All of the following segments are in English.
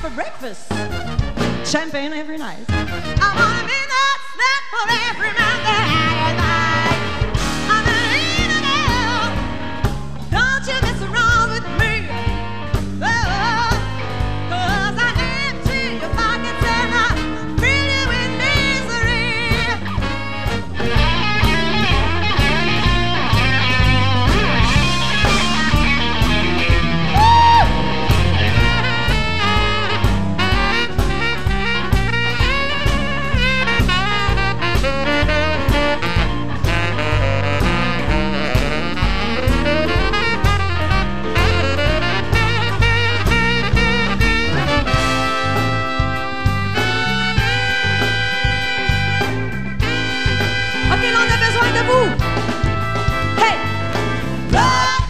for breakfast, champagne every night. I wanna be that snack for every man that I'm an eating girl. Don't you mess around with me, oh, 'cause I empty your pockets and I fill you with misery. Hey, rock,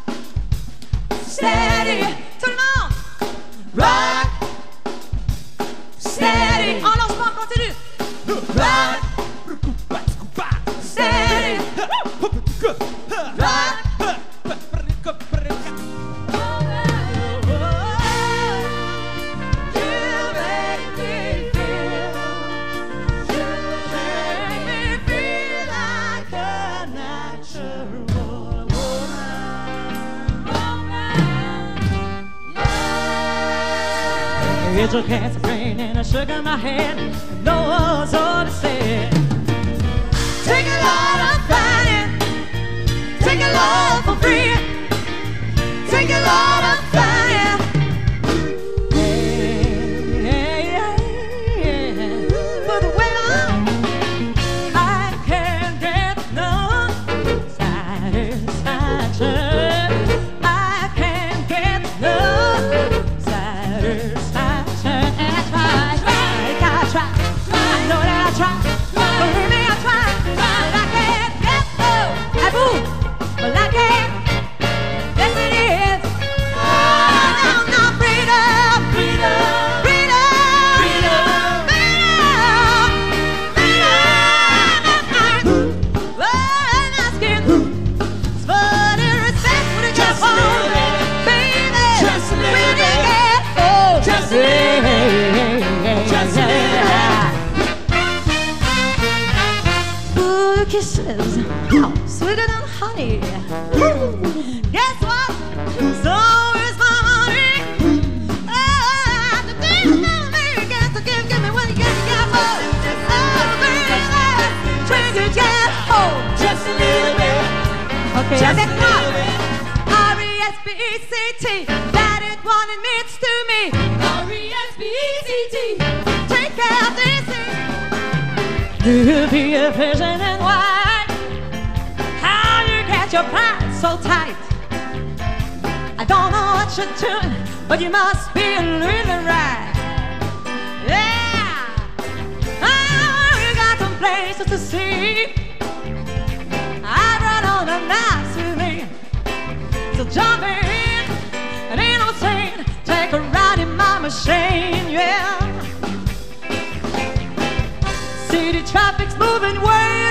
steady, tout le monde. Rock, steady. En lancement continu. Rock, steady. Rock. It's a cancer brain and a sugar in my head. No one's all to say. Take a lot of fighting, take a lot for free, take a lot of fighting. For the way I can't get no satisfaction. I can't get no satisfaction. Kisses, oh, sweeter than honey. Guess what? So is my money. The thing about me, get to give me what you get more. Baby, drink it, get home. Just a little bit. Okay, avec moi. R-E-S-P-E-C-T. That is what it means to me. R-E-S-P-E-C-T. Take care of this thing. You'll be a vision and why? How you get your pants so tight? I don't know what you're doing, but you must be really right. Yeah, oh, you got some places to see. I run on the nights with me, so jump in and ain't no saying, take a ride in my machine, yeah. City traffic's moving way